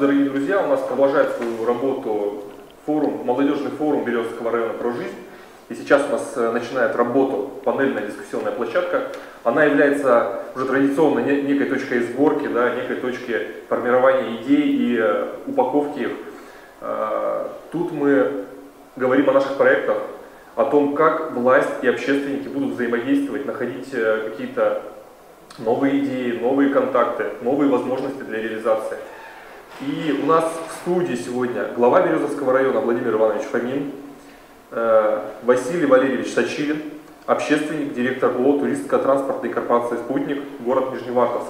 Здравствуйте, дорогие друзья! У нас продолжает свою работу молодежный форум Березовского района «Про жизнь». И сейчас у нас начинает работу панельная дискуссионная площадка. Она является уже традиционно некой точкой сборки, да, некой точкой формирования идей и упаковки их. Тут мы говорим о наших проектах, о том, как власть и общественники будут взаимодействовать, находить какие-то новые идеи, новые контакты, новые возможности для реализации. И у нас в студии сегодня глава Березовского района Владимир Иванович Фомин, Василий Валерьевич Сачилин, общественник, директор ООО «Туристско-транспортной корпорации «Спутник», город Нижневартовск.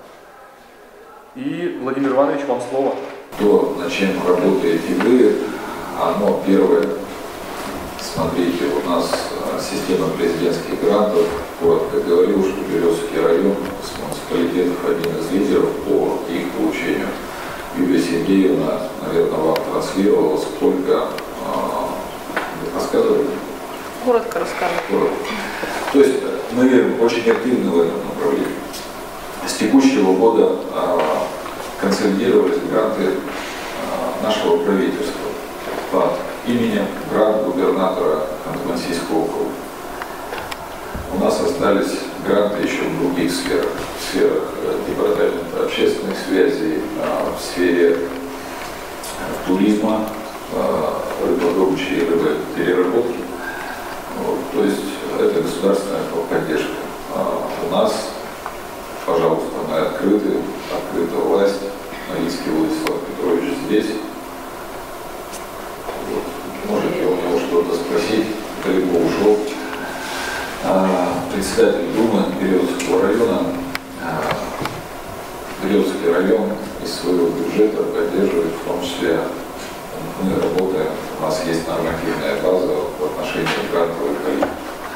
И, Владимир Иванович, вам слово. То, над чем работаете вы, оно первое. Смотрите, у нас система президентских грантов. Коротко говорил, что Березовский район с муниципалитетов один из лидеров по их получению. Юлия Сергеевна, наверное, вам транслировала, сколько рассказывали? Коротко рассказывали. То есть мы очень активны в этом направлении. С текущего года консолидировались гранты нашего правительства под именем грант губернатора Ханты-Мансийского округа. У нас остались гранты еще в других сферах. В сферах департамента общественных связей, в сфере туризма, рыбодобычи и рыбопереработки. Вот, то есть это государственная поддержка. У нас, пожалуйста, мы открыта власть. Новицкий Владислав Петрович здесь. Вот. Можете у него что-то спросить, далеко ушел. Председатель Думы Березовского района. Березовский район из своего бюджета поддерживает, в том числе мы работаем, у нас есть нормативная база в отношении грантовых коллег.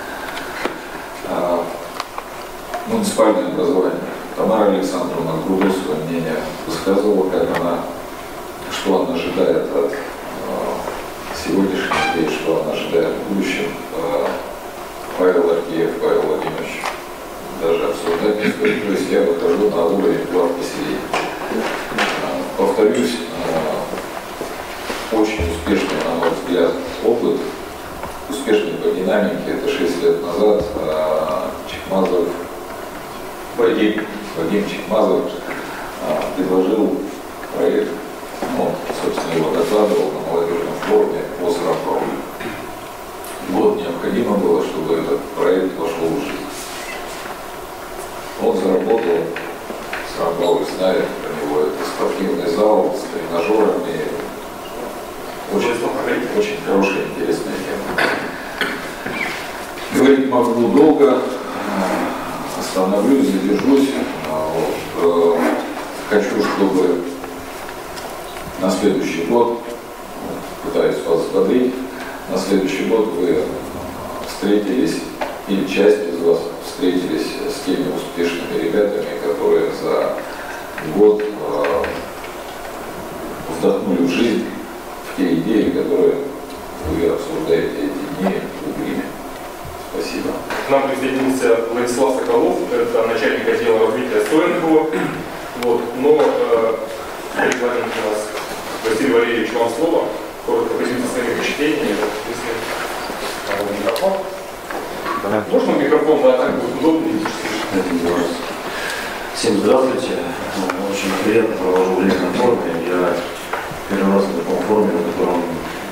Муниципальное образование. Тамара Александровна Грубо свое мнение высказывала, что она ожидает от сегодняшних дней, что она ожидает в будущем. Павел Аркеев, Павел Владимирович, даже обсуждать не стоит. То есть я выхожу на уровень глав поселений. Повторюсь, очень успешный, на мой взгляд, опыт, успешный по динамике. Это 6 лет назад Чекмазов, Вадим Чекмазов предложил проект, собственно, его докладывал на молодежном форуме по Сарафову. Год необходимо было, чтобы этот проект вошел в жизнь. Он заработал, Сарафов знает про него, это спортивный зал с тренажерами. Очень хорошая, интересная тема. Говорить могу долго, остановлюсь, задержусь. Хочу, чтобы на следующий год, пытаюсь вас взбодрить, на следующий год вы встретились, или часть из вас встретились с теми успешными ребятами, которые за год вдохнули в жизнь те идеи, которые вы обсуждаете эти дни в Гриме. Спасибо. К нам присоединился Владислав Соколов, это начальник отдела развития СОНГО. Вот, но регламент у нас Василий Валерьевич, вам слово. Коротко поделиться своими впечатлениями. Если микрофон. Да. Можно микрофон, да, так будет удобнее. Всем здравствуйте. Очень приятно провожу время на форуме. Я первый раз на таком форуме, на котором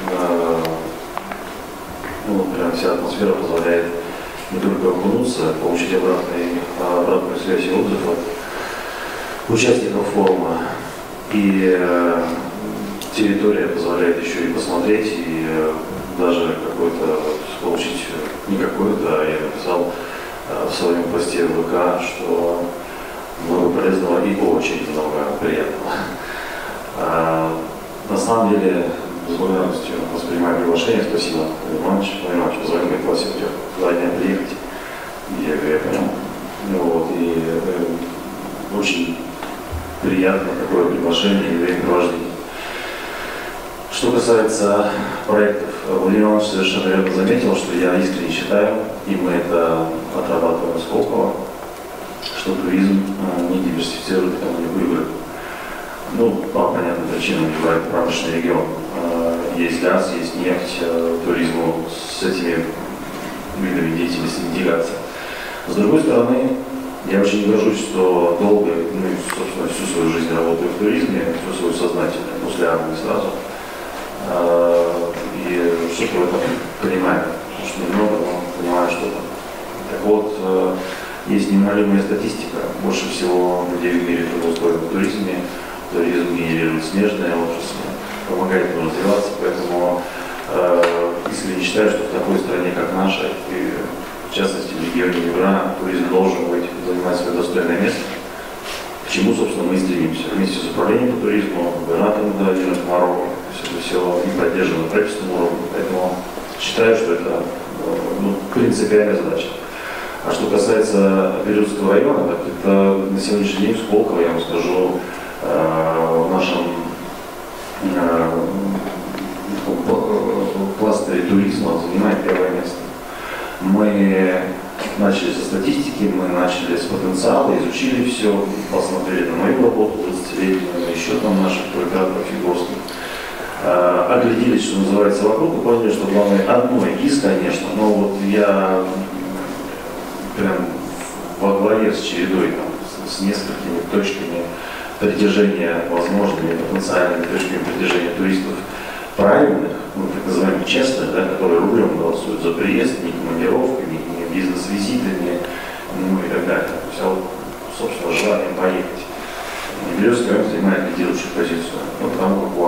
прям вся атмосфера позволяет не только окунуться, получить обратную связь и отзыв от участников форума. И территория позволяет еще и посмотреть, и даже какой-то получить, не какой-то, я написал в своем посте в ВК, что много полезного и очень много приятного. На самом деле, с благодарностью воспринимаю приглашение. Спасибо, Владимир Иванович, позвонил, мне просил 2 дня приехать. Я говорю, я понял. И очень приятно такое приглашение и времяпровождение. Что касается проектов, Владимир Иванович совершенно верно заметил, что я искренне считаю, и мы это отрабатываем с Сколково, что туризм не диверсифицирует экономику Юга. Ну, по понятным причинам Юга это промышленный регион. Есть газ, есть нефть, туризму с этими видами деятельности не тягаться. С другой стороны, я очень горжусь, что долго, ну и, собственно, всю свою жизнь работаю в туризме, всю свою сознательную, после армии сразу. И что-то в этом понимаю, потому что немного, но понимаю что-то. Так вот, есть неумолимая статистика. Больше всего людей в мире трудоустроено в туризме. Туризм генерирует смежное общество, помогает ему развиваться, поэтому искренне считаю, что в такой стране, как наша, и в частности в регионе Югра, туризм должен быть, занимать свое достойное место, к чему, собственно, мы и стремимся. Вместе с управлением по туризму, губернатором Владимиром Комаровым, все и поддерживаем на правительственном уровне, поэтому считаю, что это принципиальная задача. А что касается Березовского района, так это на сегодняшний день в Сколково, я вам скажу, в нашем кластере туризма он занимает первое место. Мы начали со статистики, мы начали с потенциала, изучили все, посмотрели на мою работу 20-летнюю, еще там наших туроператоров фигурских. Огляделись, что называется, вокруг и поняли, что главное одно из, конечно, но вот я прям во главе с чередой, там, с несколькими точками притяжения, возможными потенциальными точками притяжения туристов правильных, так называемых честных, да, которые рублем голосуют за приезд, не командировками, не бизнес-визитами, ну и так далее. То есть, вот, собственно, желанием поехать. Березовский район занимает лидирующую позицию. Ну, потому как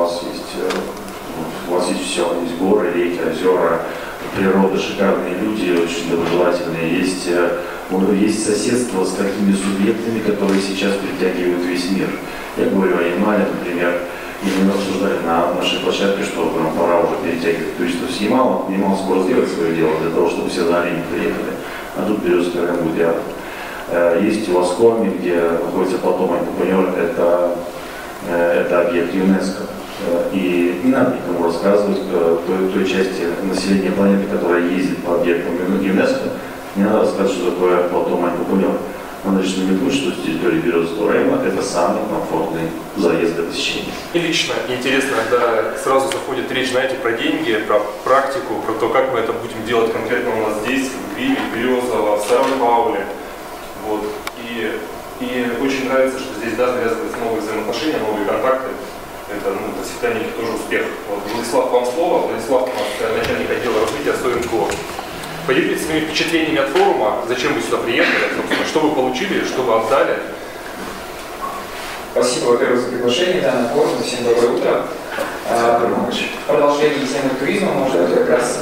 у вас есть все, есть горы, реки, озера, природа, шикарные люди, очень доброжелательные, есть соседство с такими субъектами, которые сейчас притягивают весь мир. Я говорю о Ямале, например, и мы обсуждали на нашей площадке, что нам пора уже перетягивать туристов с Ямала. Ямал скоро сделает свое дело для того, чтобы все за Олени приехали, а тут Березовский район будет рядом. Есть у Ласкоми, где находится плато Мань-Пупанер, это объект ЮНЕСКО. И не надо никому рассказывать той части населения планеты, которая ездит по объектам ЮНЕСКо, не надо рассказывать, что такое плато Мань-Пупанер. Надо лишь намекнуть, что с территории Березовского района это самый комфортный заезд для посещения. И лично интересно, когда сразу заходит речь, знаете, про деньги, про практику, про то, как мы это будем делать конкретно у нас здесь, в Гриве, Березово, в Сан-Пауле. Вот. И очень нравится, что здесь завязываются новые взаимоотношения, новые контакты. Это, до свидания, тоже успех. Вот, Владислав, вам слово. Владислав, у нас начальник отдела развития СОНКО. Поделитесь своими впечатлениями от форума, зачем вы сюда приехали, собственно, что вы получили, что вы отдали. Спасибо, во-первых, за приглашение на форум. Всем доброе утро. Продолжение темы туризма, может быть, как раз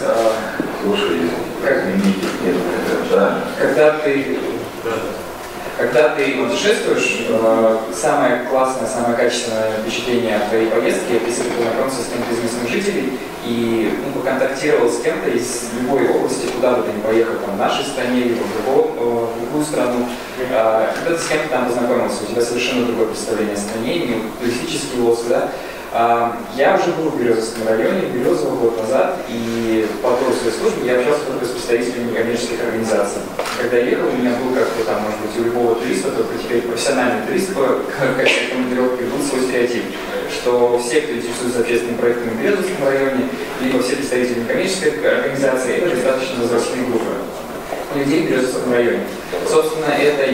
когда ты путешествуешь, самое классное, самое качественное впечатление от твоей поездки, если ты познакомился с кем-то из местных жителей и поконтактировал с кем-то из любой области, куда бы ты ни поехал, там, в нашей стране, либо в другую страну, когда ты с кем-то там познакомился, у тебя совершенно другое представление о стране, не туристический лоск, да? Я уже был в Березовском районе, Березово год назад, и по той своей службе я общался только с представителями некоммерческих организаций. Когда я ехал, у меня был как-то там, может быть, у любого туриста, только теперь профессиональный турист по качеству командировки, был свой стереотип, что все, кто интересуется общественными проектами в Березовском районе, либо все представители некоммерческой организации, это достаточно возрастные группы людей в Березовском районе. Собственно, это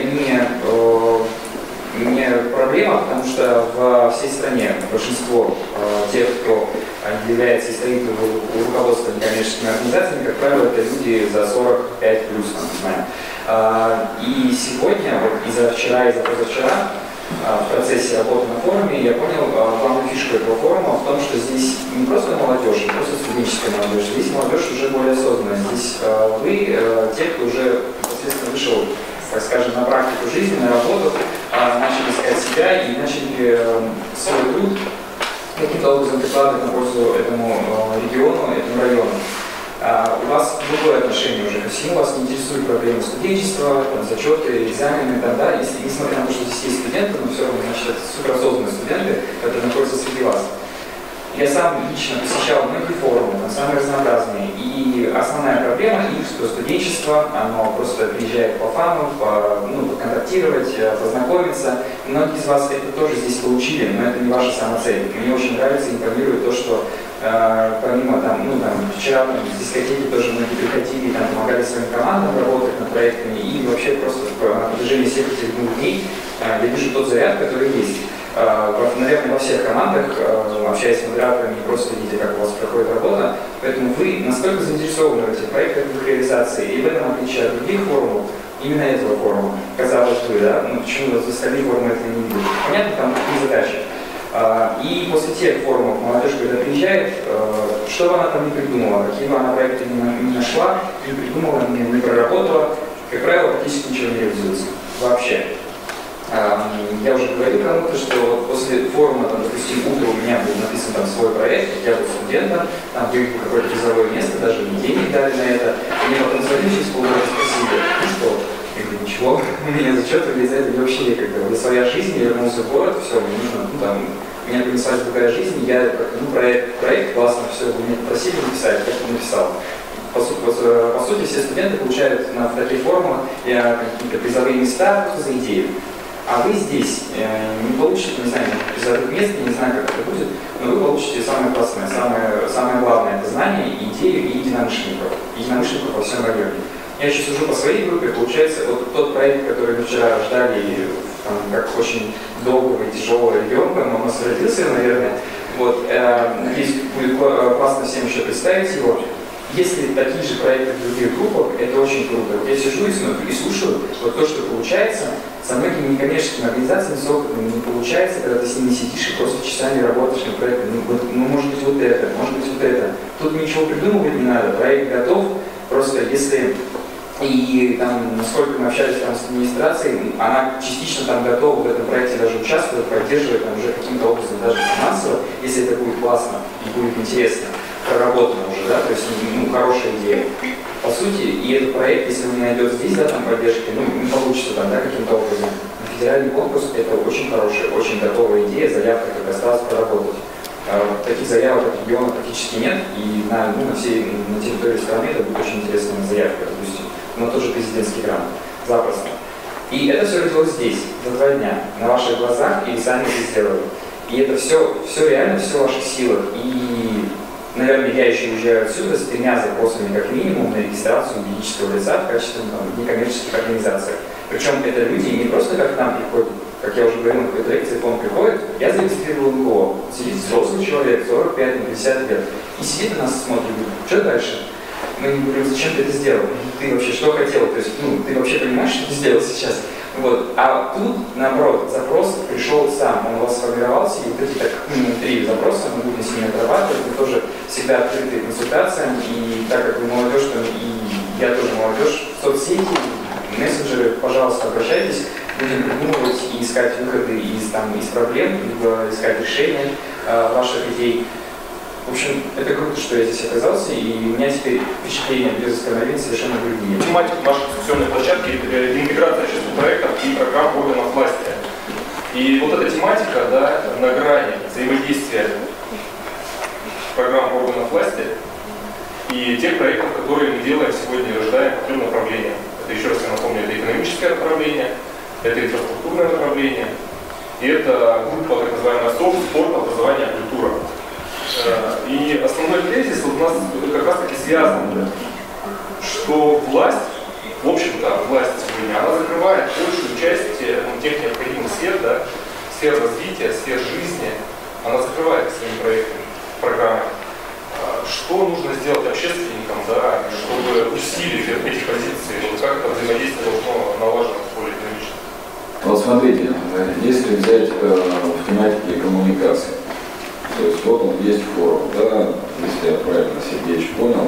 не проблема, потому что во всей стране большинство тех, кто является и стоит у руководства некоммерческими организациями, как правило, это люди за 45 плюс, не знаю. И сегодня, вот и за вчера, и за позавчера, в процессе работы на форуме, я понял главную фишку этого форума в том, что здесь не просто молодежь, не просто студенческая молодежь, здесь молодежь уже более осознанная. Здесь вы, те, кто уже непосредственно вышел, так скажем, на практику жизни, на работу, начали искать себя и начали свой труд каким-то образом прикладывать на пользу этому региону, этому району. У вас другое отношение уже ко всему, вас не интересуют проблемы студенчества, там, зачеты, экзамены, там, да, если, несмотря на то, что здесь есть студенты, но все равно, значит, это суперосознанные студенты, которые находятся среди вас. Я сам лично посещал многие форумы, там самые разнообразные, и основная проблема их, что студенчество, оно просто приезжает по фану, поконтактировать, познакомиться. Многие из вас это тоже здесь получили, но это не ваша самоцель. Мне очень нравится, импонирует то, что помимо вчера с дискотеки тоже многие приходили, там, помогали своим командам работать над проектами, и вообще просто на протяжении всех этих 2 дней я вижу тот заряд, который есть. Наверное, во всех командах, общаясь с модераторами, просто видя, как у вас проходит работа. Поэтому вы настолько заинтересованы в этих проектах, в их реализации, и в этом отличие от других форумов, именно этого форума, казалось бы, да, почему в остальных форумах этого не видели. Понятно, там такие задачи. И после тех форумов молодежь, когда приезжает, что бы она там не придумала, какие бы она проекты не нашла, не придумала, не проработала, как правило, практически ничего не реализуется. Вообще. Я уже говорил кому-то, что вот после форума, допустим, утро у меня был написан свой проект, я был студентом, там выиграл какое-то призовое место, даже мне денег дали на это. И мне потом звонили через полгода и спросили, ну что? Я говорю, ничего, у меня зачет вылезает, вообще некогда. Вот своя жизнь, я вернулся в город, все, мне нужно, меня принеслась другая жизнь, я проект классно, все, вы меня попросили написать, как я написал. По сути, все студенты получают на таких форумах какие-то призовые места просто за идею. А вы здесь не получите, не знаю, призовых мест, не знаю, как это будет, но вы получите самое классное, самое главное, это знание, идею и единомышленников во всем районе. Я еще сужу по своей группе, получается, вот тот проект, который мы вчера ждали, как очень долгого и тяжелого ребенка, но у нас родился, наверное, вот, надеюсь, будет классно всем еще представить его. Если такие же проекты в других группах, это очень круто. Вот я сижу и смотрю, и слушаю, вот то, что получается, со многими некоммерческими организациями, с опытом не получается, когда ты с ними сидишь и просто часами работаешь над проектом. Может быть вот это, может быть вот это. Тут ничего придумывать не надо, проект готов, просто если... И там, насколько мы общались там с администрацией, она частично там готова в этом проекте даже участвовать, поддерживать там уже каким-то образом даже финансово, если это будет классно и будет интересно, проработано уже, да, то есть хорошая идея. По сути, и этот проект, если он не найдет здесь, да, там поддержки, не получится там, да, каким-то образом. Федеральный конкурс – это очень хорошая, очень готовая идея, заявка, как осталось проработать. Таких заявок от региона практически нет, и на территории страны это будет очень интересная заявка, допустим, но тоже президентский грант, запросто. И это все родилось здесь, за 2 дня, на ваших глазах, и вы сами это сделали. И это все реально, все в ваших силах. И, наверное, я еще уезжаю отсюда с 3 запросами как минимум на регистрацию юридического лица в качестве некоммерческих организаций. Причем это люди не просто как к нам приходят, как я уже говорил на какой-то лекции, он приходит, я зарегистрировал НКО, сидит взрослый человек, 45-50 лет, и сидит на нас и смотрит, говорит, что дальше? Мы ему говорим, зачем ты это сделал? Ты вообще что хотел? То есть, ты вообще понимаешь, что ты сделал сейчас? Вот. А тут, наоборот, запрос пришел сам, он у вас сформировался, и вот эти 3 запроса мы будем с ними отрабатывать, мы тоже всегда открыты к консультациям, и так как вы молодежь, и я тоже молодежь, в соцсети, мессенджеры, пожалуйста, обращайтесь, будем придумывать и искать выходы из проблем, либо искать решения ваших идей. В общем, это круто, что я здесь оказался, и у меня теперь впечатления без остановления совершенно другие. Тематика нашей дискуссионной площадки – интеграция общественных проектов и программ органов власти. И вот эта тематика, да, на грани взаимодействия программ органов власти и тех проектов, которые мы делаем сегодня и рождаем по 3 направлениям. Это, еще раз я напомню, это экономическое направление, это инфраструктурное направление, и это группа, так называемая СОП, спорт, образование, культура. И основной тезис у нас как раз таки связан, что власть, в общем-то, власть сегодня, она закрывает большую часть тех необходимых сфер, да, сфер развития, сфер жизни, она закрывает своими проектами, программами. Что нужно сделать общественникам, да, чтобы усилить эти позиции, как это взаимодействие должно налаживаться более динамично? Вот смотрите, если взять в тематике коммуникации, то есть вот он есть форум, да, если я правильно, Сергеевич, понял,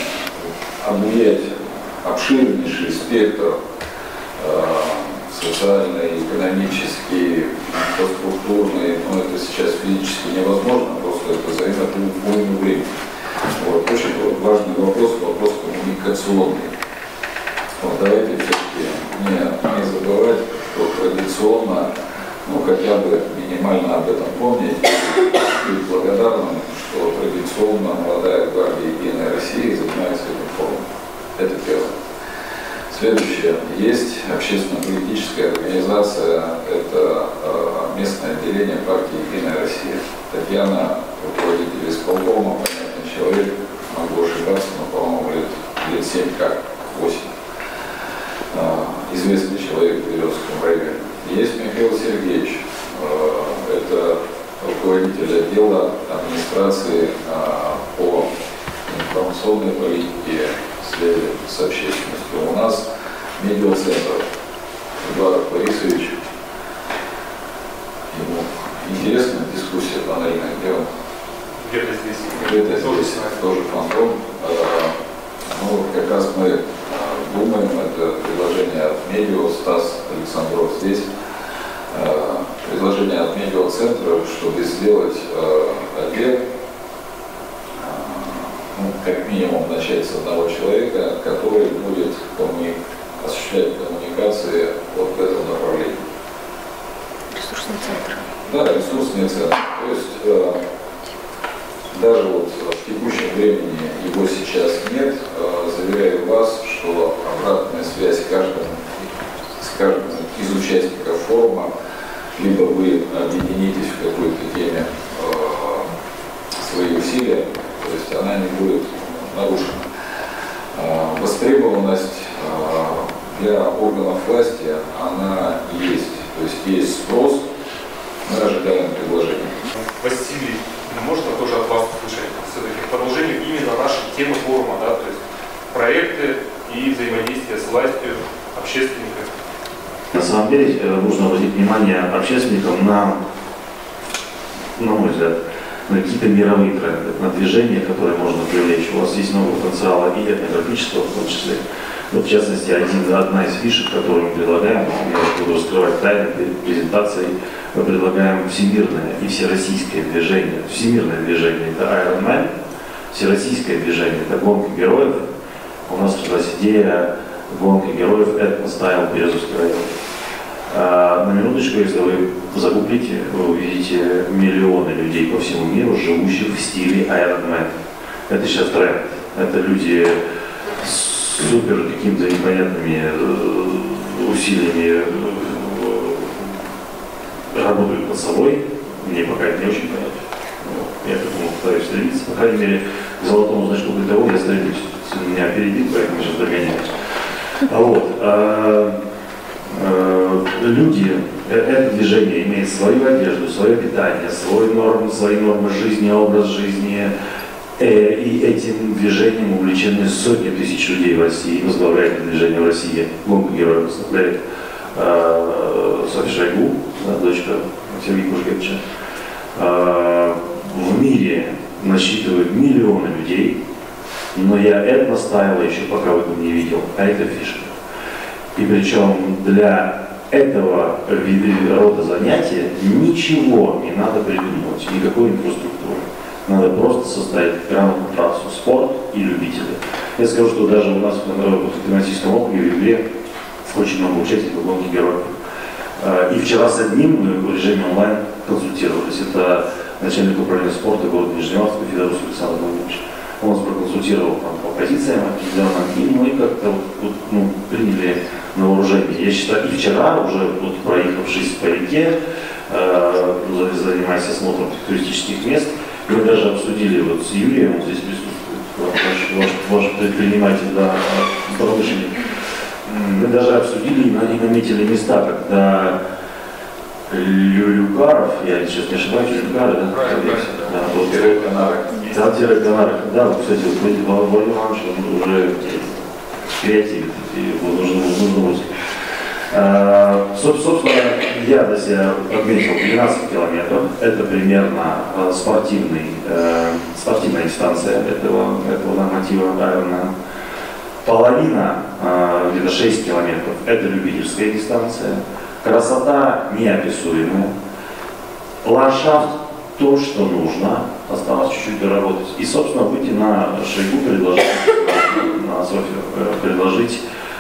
объять обширнейший спектр социальный, экономический, инфраструктурный, но это сейчас физически невозможно, просто это займет уйму времени. Вот. Очень важный вопрос коммуникационный. Вот, давайте все-таки не забывать, что традиционно ну, хотя бы минимально об этом помнить и быть благодарным, что традиционно молодая гвардия Единой России занимается этим форумом. Это первое. Следующее. Есть общественно-политическая организация, это местное отделение партии «Единая Россия». Татьяна, руководитель исполкома, понятный человек, могу ошибаться, но, по-моему, лет 7 как, 8. Известный человек в Березском районе. Есть Михаил Сергеевич, это руководитель отдела администрации по информационной политике, связи с общественностью. У нас медиацентр Эдуард Борисович. Ему интересная дискуссия панельная, где он? Где-то здесь. Где-то здесь, тоже фантом. Ну, как раз мы думаем, это предложение от Медио, Стас Александров здесь, предложение от Медиацентра, чтобы сделать отдел, ну, как минимум начать с одного человека, который будет осуществлять коммуникации вот в этом направлении. Ресурсный центр. Да, ресурсный центр. То есть даже вот в текущем времени его сейчас нет. Заверяю вас, что обратная связь с каждым из участников форума, либо вы объединитесь в какой-то теме свои усилия, то есть она не будет нарушена. Востребованность для органов власти, она есть. То есть есть спрос, мы ожидаем предложения. Василий, можно тоже от вас услышать все-таки к продолжению именно нашей темы форума, да, то есть проекты и взаимодействие с властью, общественниками. На самом деле нужно обратить внимание общественникам на мой взгляд, на какие-то мировые тренды, на движения, которые можно привлечь. У вас есть много потенциала и этнографического в том числе. Вот, в частности, одна из фишек, которую мы предлагаем, я буду раскрывать тайны перед презентацией, мы предлагаем всемирное и всероссийское движение. Всемирное движение – это Iron Man, всероссийское движение – это гонка героев. У нас родилась идея гонки героев «Этностайл Березовский район». На минуточку, если вы загуглите, вы увидите миллионы людей по всему миру, живущих в стиле Iron Man. Это сейчас тренд. Это люди с супер какими-то непонятными усилиями работают над собой. Мне пока это не очень понятно. Я к этому пытаюсь стремиться. По крайней мере, к золотому значку ГТО я стремлюсь. Меня опередил, поэтому сейчас догоняюсь. Люди, это движение имеет свою одежду, свое питание, свои нормы жизни, образ жизни. И этим движением увлечены сотни тысяч людей в России. Возглавляет это движение в России. Гонку героев возглавляет Софья Шойгу, дочка Сергея Кужевича. В мире насчитывает миллионы людей, но я этностайла еще пока в этом не видел, а это фишка. И причем для этого рода занятия ничего не надо придумывать, никакой инфраструктуры. Надо просто создать грамотную трассу, спорт и любители. Я скажу, что даже у нас в тематическом округе в Югре очень много участников гонки героев. И вчера с одним мы в режиме онлайн консультировались. Это начальник управления спорта города Нижневартовска Федоров Александр Владимирович. Он нас проконсультировал по позициям определенным, и мы как-то приняли на вооружение. Я считаю, и вчера, уже проехавшись по реке, занимаясь осмотром туристических мест, мы даже обсудили с Юрием, он здесь присутствует, ваш предприниматель, да, промышленник, мы даже обсудили и наметили места, когда Люлюкаров, я сейчас не ошибаюсь, Люлюкары, да? Канары. Да, кстати, Владимир Иванович, он уже креативит, его нужно русский. Собственно, я для себя отметил 12 километров. Это примерно спортивная дистанция этого норматива Ironman. Половина, где-то 6 километров, это любительская дистанция. Красота неописуемая. Ландшафт то, что нужно. Осталось чуть-чуть доработать. И, собственно, выйти на Шойгу, предложить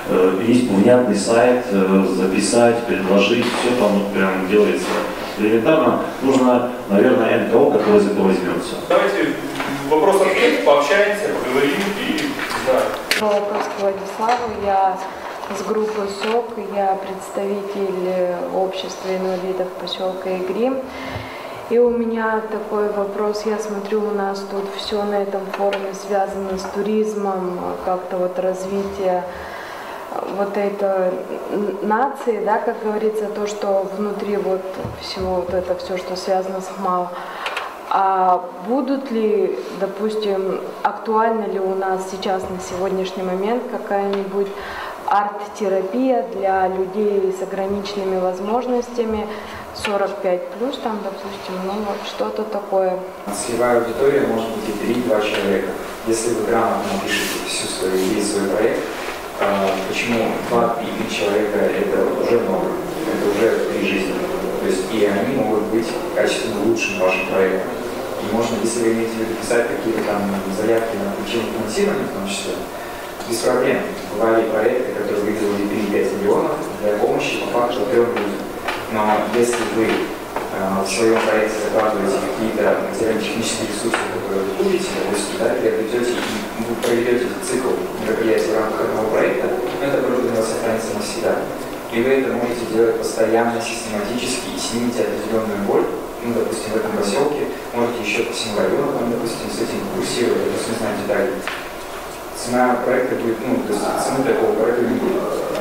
есть внятный сайт, записать, предложить, все там вот прям делается элементарно. Нужно, наверное, НКО, который за это возьмется. Давайте вопрос-ответ, пообщаемся, поговорим и да. Вопрос к Владиславу. Я с группы СОК, я представитель общества инвалидов поселка Игрим. И у меня такой вопрос, я смотрю, у нас тут все на этом форуме связано с туризмом, как-то вот развитие вот этой нации, да, как говорится, то, что внутри вот всего вот это все, что связано с ХМАО. А будут ли, допустим, актуальна ли у нас сейчас на сегодняшний момент какая-нибудь арт-терапия для людей с ограниченными возможностями, 45+, там, допустим, ну вот что-то такое. Целевая аудитория может быть и 3-2 человека. Если вы грамотно напишите всю свою идею, свой проект, почему 2-3 человека это уже много, это уже 3 жизни. То есть и они могут быть качественно лучшим вашим проектом. И можно, если вы имеете в виду писать какие-то там заявки на получение финансирования, в том числе, без проблем. Бывали проекты, которые выделили 3-5 миллионов для помощи по факту 3 людям. Но если вы в своем проекте закладываете какие-то материально-технические ресурсы, которые вы будете, допустим, да, приобретете и вы проведете цикл мероприятий в рамках одного проекта, это оборудование у вас останется навсегда. И вы это можете делать постоянно, систематически и снимите определенную боль. Ну, допустим, в этом поселке, можете еще по всему району, там, допустим, с этим курсировать, допустим, не знаю, детали. Цена проекта будет, ну, то есть цены такого проекта не будет.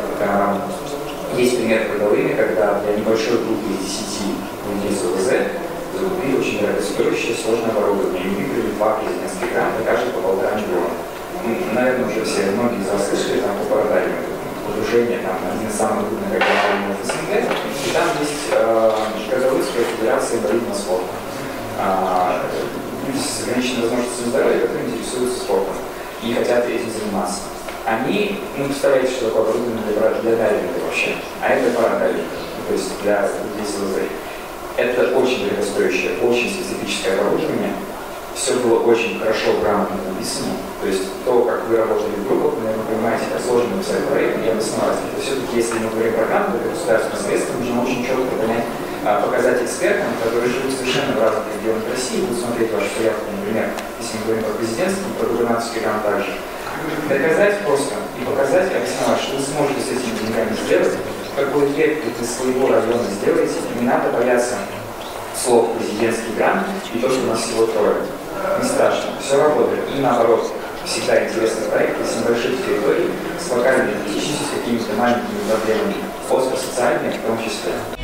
Есть пример продавыми, когда для небольшой группы из 10 людей с ОВЗ закупили очень дорогостоящее сложное оборудование. И выиграли 2 президентских гранта, каждый по 1,5 миллиона. Ну, наверное, уже все, многие из вас слышали там по парадайме, погружение, там, один из самых крупных регионов СНГ. И там есть Казахстанская федерация инвалидного спорта. Люди с ограниченной возможностью здоровья, которые интересуются спортом и хотят этим заниматься. Они, ну, представляете, что такое оборудование для дайвинга вообще, а это парадайвинг, то есть для людей с ОВЗ. Это очень дорогостоящее, очень специфическое оборудование. Все было очень хорошо, грамотно написано. То есть то, как вы работали в группах, наверное, понимаете, как сложно написать проект и обосновать. Это все-таки, если мы говорим про гранты, это государственные средства, нужно очень четко понять, показать экспертам, которые живут совершенно в разных регионах России, будут смотреть вашу заявку, например, если мы говорим про президентский, про губернаторский грант также. Доказать просто и показать, и обосновать, что вы сможете с этими деньгами сделать, какой эффект вы для своего района сделаете. Не надо бояться слов «президентский грант» и то, что у нас всего 3. Не страшно, все работает. И наоборот, всегда интересный проект с небольших территорий, с локальной идентичностью, с какими-то маленькими проблемами, остро-социальными в том числе.